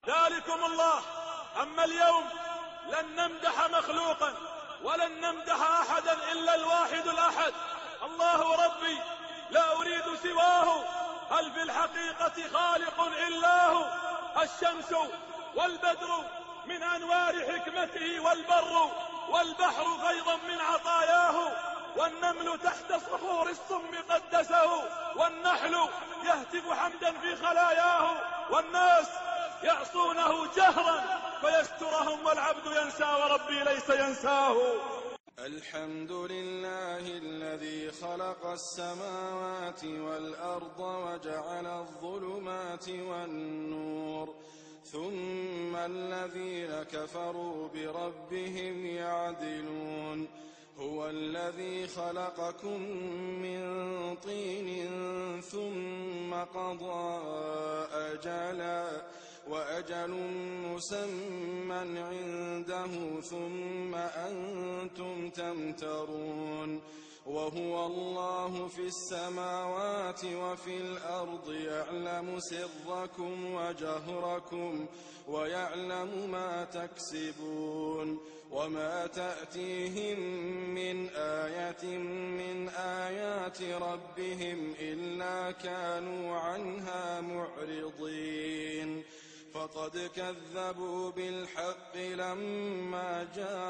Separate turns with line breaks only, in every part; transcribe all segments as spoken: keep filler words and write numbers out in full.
ذلكم الله. أما اليوم لن نمدح مخلوقا ولن نمدح أحدا إلا الواحد الأحد، الله ربي لا أريد سواه، هل في الحقيقة خالق إلا هو. الشمس والبدر من أنوار حكمته، والبر والبحر فيضا من عطاياه، والنمل تحت صخور السم قدسه، والنحل يهتف حمدا في خلاياه، والناس يعصونه جهرا فيسترهم، والعبد ينسى وربي ليس ينساه.
الحمد لله الذي خلق السماوات والأرض وجعل الظلمات والنور، ثم الذين كفروا بربهم يعدلون. هو الذي خلقكم من طين ثم قضى أجلا وأجل مسمى عنده ثم أنتم تمترون. وهو الله في السماوات وفي الأرض يعلم سركم وجهركم ويعلم ما تكسبون. وما تأتيهم من آية من آيات ربهم إلا كانوا عنها معرضين. فقد كذبوا بالحق لما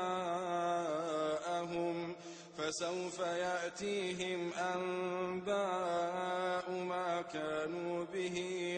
جاءهم، فسوف يأتيهم أنباء ما كانوا به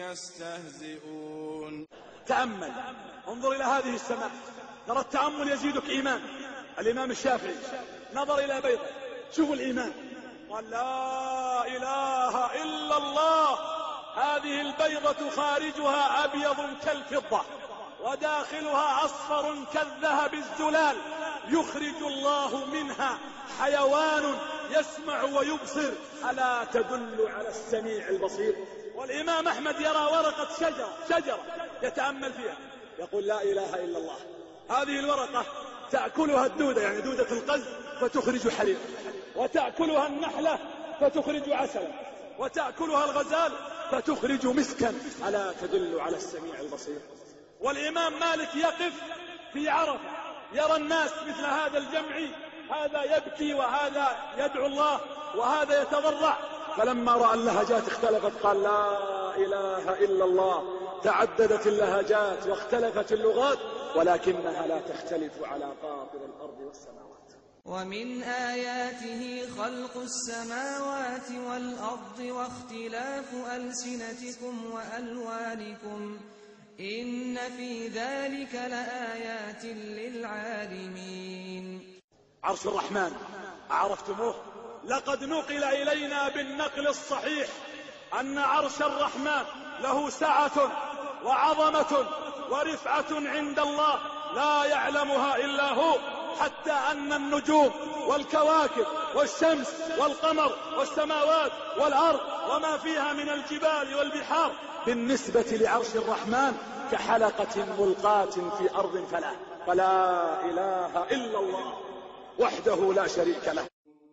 يستهزئون.
تأمل، انظر إلى هذه السماء، ترى التأمل يزيدك إيمان. الإمام الشافعي نظر إلى بيضة، شوفوا الإيمان، قال لا إله إلا الله، هذه البيضة خارجها أبيض كالفضة وداخلها أصفر كالذهب الزلال، يخرج الله منها حيوان يسمع ويبصر، ألا تدل على السميع البصير. والإمام أحمد يرى ورقة شجرة شجرة يتأمل فيها، يقول لا إله إلا الله، هذه الورقة تأكلها الدودة، يعني دودة القز، فتخرج حليب، وتأكلها النحلة فتخرج عسلا، وتأكلها الغزال فتخرج مسكا، ألا تدل على السميع البصير. والإمام مالك يقف في عرفة يرى الناس مثل هذا الجمع، هذا يبكي وهذا يدعو الله وهذا يتضرع، فلما رأى اللهجات اختلفت قال لا إله إلا الله. تعددت اللهجات واختلفت اللغات، ولكنها لا تختلف على فاطر الأرض والسماوات.
ومن آياته خلق السماوات والأرض واختلاف ألسنتكم وألوانكم، إن في ذلك لآيات للعالمين.
عرش الرحمن عرفتموه؟ لقد نقل إلينا بالنقل الصحيح أن عرش الرحمن له سعة وعظمة ورفعة عند الله لا يعلمها إلا هو، حتى أن النجوم والكواكب والشمس والقمر والسماوات والأرض وما فيها من الجبال والبحار بالنسبة لعرش الرحمن كحلقة ملقاة في أرض فلا فلا إله إلا الله وحده لا شريك له.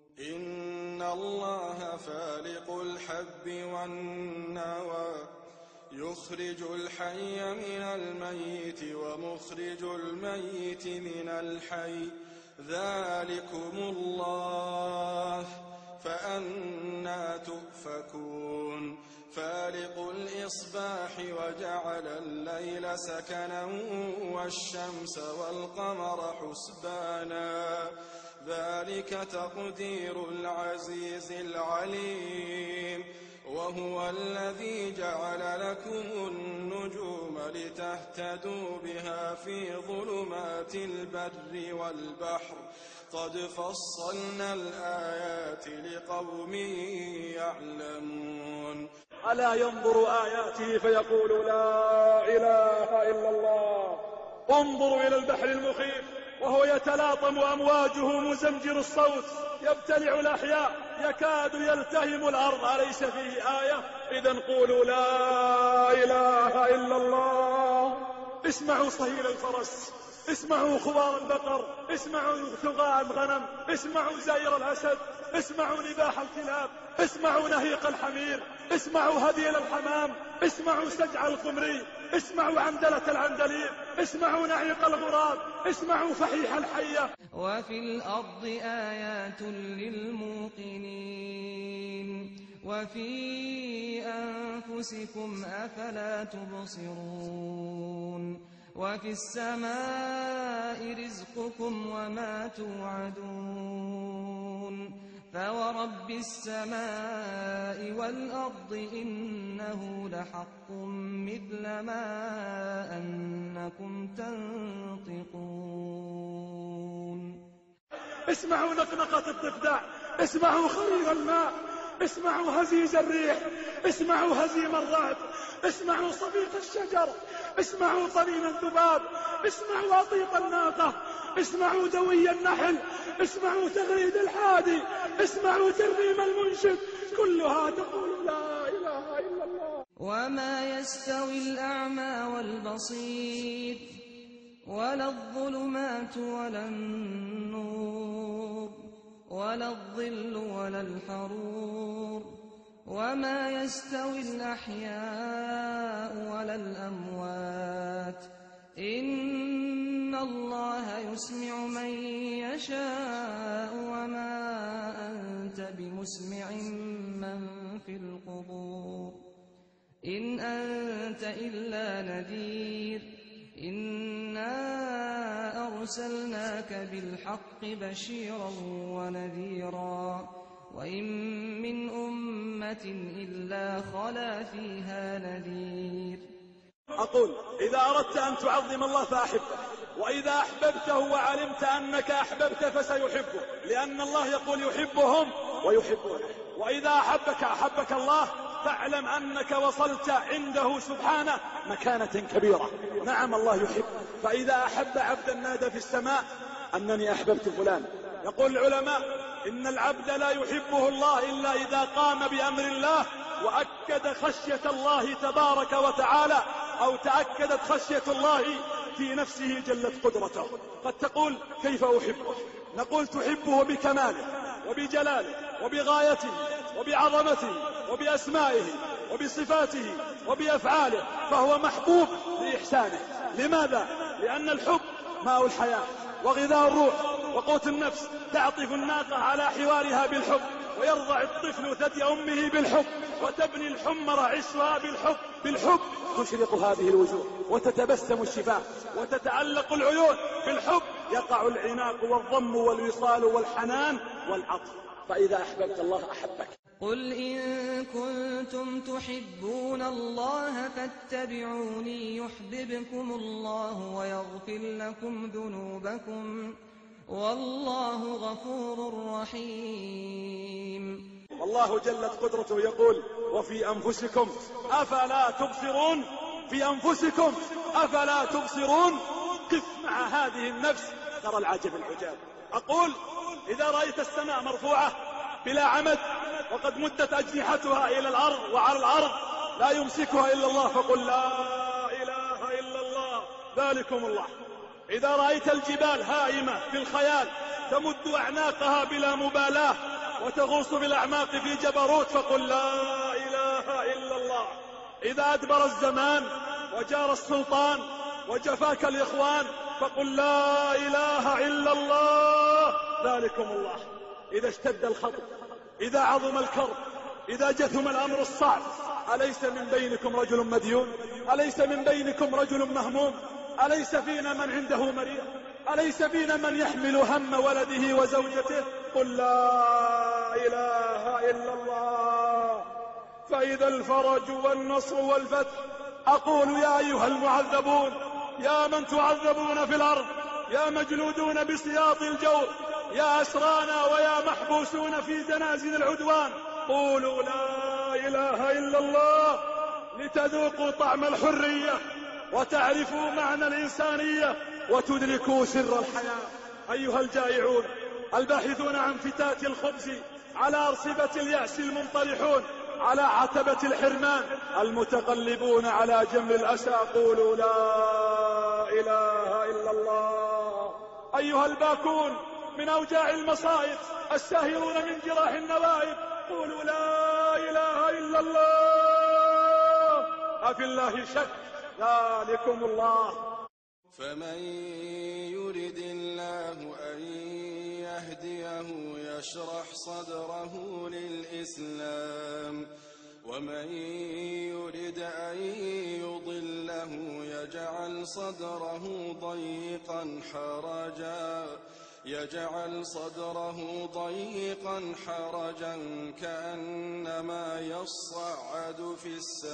إن الله فالق الحب والنوى، يخرج الحي من الميت ومخرج الميت من الحي، ذلكم الله فأنى تؤفكون. فالق الإصباح وجعل الليل سكنا والشمس والقمر حسبانا، ذلك تقدير العزيز العليم. وهو الذي جعل لكم النجوم لتهتدوا بها في ظلمات البر والبحر، قد فصلنا الآيات لقوم يعلمون.
ألا ينظر آياته فيقول لا إله إلا الله. انظروا إلى البحر المخيف وهو يتلاطم أمواجه مزمجر الصوت، يبتلع الأحياء، يكاد يلتهم الأرض، أليس فيه آية؟ إذن قولوا لا إله إلا الله. اسمعوا صهيل الفرس، اسمعوا خوار البقر، اسمعوا ثغاء الغنم، اسمعوا زائر الأسد، اسمعوا نباح الكلاب، اسمعوا نهيق الحمير، اسمعوا هديل الحمام، اسمعوا سجع القمري، اسمعوا عندلة العندليب، اسمعوا نعيق الغراب، اسمعوا فحيح الحية.
وفي الأرض آيات للموقنين وفي أنفسكم أفلا تبصرون وفي السماء رزقكم وما توعدون فورب السماء والأرض إنه لحق مثل ما أنكم تنطقون.
اسمعوا نقنقة الضفدع، اسمعوا خرير الماء، اسمعوا هزيز الريح، اسمعوا هزيم الرعد، اسمعوا صفيق الشجر، اسمعوا طنين الذباب، اسمعوا أطيط الناقة، اسمعوا دوي النحل، اسمعوا تغريد الحادي، اسمعوا ترنيم المنشد، كلها تقول لا إله إلا الله.
وما يستوي الأعمى والبصير ولا الظلمات ولا النور ولا الظل ولا الحرور وما يستوي الأحياء ولا الأموات إن الله يسمع من يشاء وما أنت بمسمع من في القبور إن أنت إلا نذير إنا أرسلناك بالحق بشيرا ونذيرا وإن من أمة إلا خلا فيها نذير.
أقول إذا أردت أن تعظم الله فأحبه، وإذا أحببته وعلمت أنك أحببت فسيحبه، لأن الله يقول يحبهم ويحبونه. وإذا أحبك أحبك الله، فاعلم أنك وصلت عنده سبحانه مكانة كبيرة. نعم الله يحب. فإذا أحب عبدا نادى في السماء أنني أحببت فلان. يقول العلماء إن العبد لا يحبه الله إلا إذا قام بأمر الله وأكد خشية الله تبارك وتعالى، أو تأكدت خشية الله في نفسه جلت قدرته. قد تقول كيف أحبه؟ نقول تحبه بكماله وبجلاله وبغايته وبعظمته وبأسمائه وبصفاته وبأفعاله، فهو محبوب لإحسانه. لماذا؟ لأن الحب ماء الحياة وغذاء الروح وقوت النفس. تعطف الناقة على حوارها بالحب، ويرضع الطفل ثدي أمه بالحب، وتبني الحمر عشرها بالحب. بالحب تشرق هذه الوجوه وتتبسم الشفاه وتتعلق العيون. بالحب يقع العناق والضم والوصال والحنان والعطف. فإذا أحببت الله أحبك.
قل إن كنتم تحبون الله فاتبعوني يحببكم الله ويغفر لكم ذنوبكم والله غفور رحيم.
والله جلت قدرته يقول وفي أنفسكم أفلا تبصرون. في أنفسكم أفلا تبصرون. قف مع هذه النفس ترى العجب العجاب. أقول إذا رأيت السماء مرفوعة بلا عمد وقد مدت أجنحتها إلى الأرض وعلى الأرض لا يمسكها إلا الله، فقل لا إله إلا الله ذلكم الله. إذا رأيت الجبال هائمة في الخيال تمد أعناقها بلا مبالاة وتغوص بالأعماق في جبروت، فقل لا إله إلا الله. إذا أدبر الزمان وجار السلطان وجفاك الإخوان، فقل لا إله إلا الله ذلكم الله. إذا اشتد الخطر، إذا عظم الكرب، إذا جثم الأمر الصعب، أليس من بينكم رجل مديون؟ أليس من بينكم رجل مهموم؟ أليس فينا من عنده مريض؟ أليس فينا من يحمل هم ولده وزوجته؟ قل لا إله إلا الله. فإذا الفرج والنصر والفتح، أقول يا أيها المعذبون، يا من تعذبون في الأرض، يا مجلودون بسياط الجور، يا أسرانا ويا محبوسون في زنازل العدوان، قولوا لا إله إلا الله لتذوقوا طعم الحرية وتعرفوا معنى الإنسانية وتدركوا سر الحياة. أيها الجائعون الباحثون عن فتات الخبز، على أرصبة اليأس المنطلحون، على عتبة الحرمان المتقلبون على جمر الأسى، قولوا لا إله إلا الله. أيها الباكون من أوجاع المصائب، الساهرون من جراح النوائب، قولوا لا إله إلا الله. أفي الله شك ذلكم الله.
فمن يرد الله أن يهديه يشرح صدره للإسلام ومن يرد أن يضله يجعل صدره ضيقا حرجا يجعل صدره ضيقا حرجا كأنما يصعد في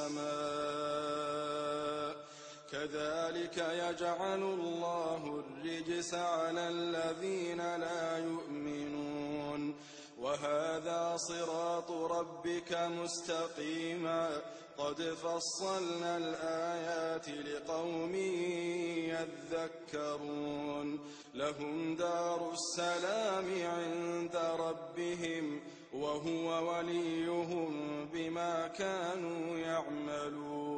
السماء كذلك يجعل الله الرجس على الذين لا يؤمنون وهذا صراط ربك مستقيما قد فصلنا الآيات لقوم يذكرون لهم دار السلام عند ربهم وهو وليهم بما كانوا يعملون.